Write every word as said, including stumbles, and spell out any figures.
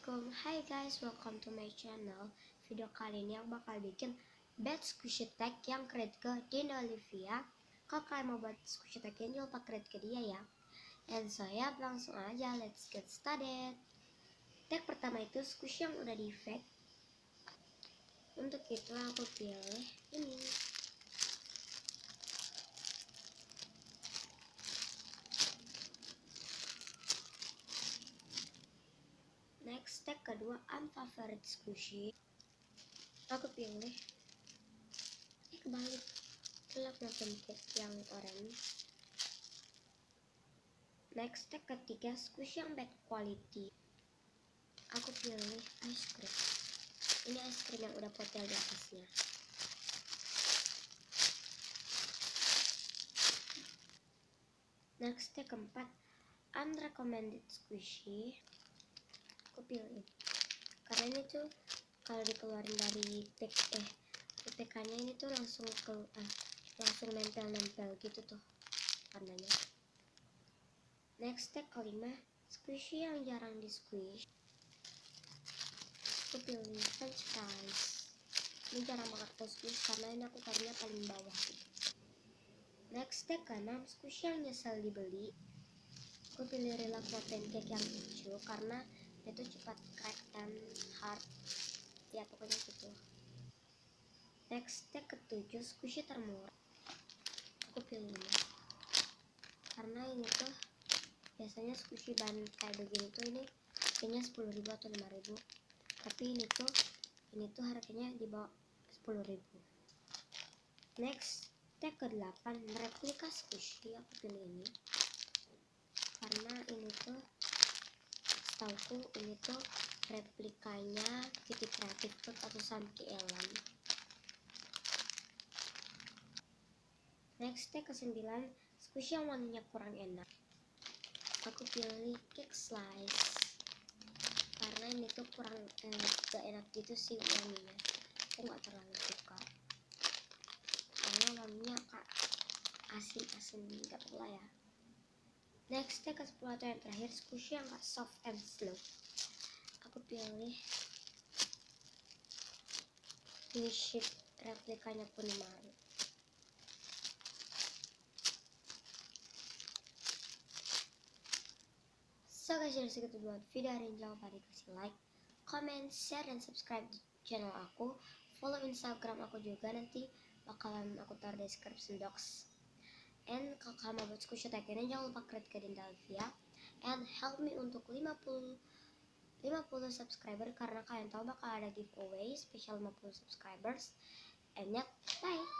Assalamualaikum, hi guys, welcome to my channel. Video kali ini aku bakal bikin bed squishy tag yang kredit ke Dinda Olivia. Kalau kalian mau buat squishy tag ini, jangan lupa kredit ke dia ya. And so ya, langsung aja, let's get started. Tag pertama itu squishy yang udah di fake. Untuk itu aku pilih ini. Next, tag kedua unfavorite squishy. Aku pilih eh kebalik gelap macam cake yang orange. Next, tag ketiga squishy yang bad quality. Aku pilih ice cream. Ini ice cream yang udah potel di atasnya. Next, tag keempat unrecommended squishy. Aku pilih ini karena ini tuh kalau dikeluarin dari tag eh T K-nya ini tuh langsung ke eh, langsung nempel-nempel gitu tuh warnanya. Next, tag kelima squishy yang jarang di squish. Aku pilih french fries. Ini jarang banget ke squish karena ini aku taruhnya paling bawah gitu. Next, tag keenam squishy yang nyesel dibeli. Aku pilih Rilla protein cake yang hijau karena itu cepat crack and hard ya, pokoknya gitu. Next, tag ketujuh squishy termurah. Aku pilih ini karena ini tuh biasanya squishy ban kayak begini tuh ini harganya sepuluh ribu atau lima ribu, tapi ini tuh ini tuh harganya di bawah sepuluh ribu. Next, tag ke delapan replika squishy. Aku pilih ini karena ini tuh setauku ini tuh replikanya Kitty Creative Fruit atau Samki Elan. Next, tag ke sembilan squishy yang wanginya kurang enak. Aku pilih cake slice karena ini tuh kurang eh, gak enak gitu sih wanginya. Aku gak terlalu suka karena wanginya kak asin-asin gak tau lah ya. Next, tag ke sepuluh atau yang terakhir squishy yang gak soft and slow. Aku pilih ini sheet replikanya Punimaru. So guys, jadi segitu buat video hari ini. Jangan lupa dikasih like, comment, share, dan subscribe di channel aku. Follow Instagram aku juga, nanti bakalan aku taruh di description box. And kalau kalian mau buat squishy tag ini, jangan lupa kredit ke Dinda Olivia. And help me untuk lima puluh subscriber karena kalian tahu bakal ada giveaway spesial lima puluh subscribers. And ya, bye.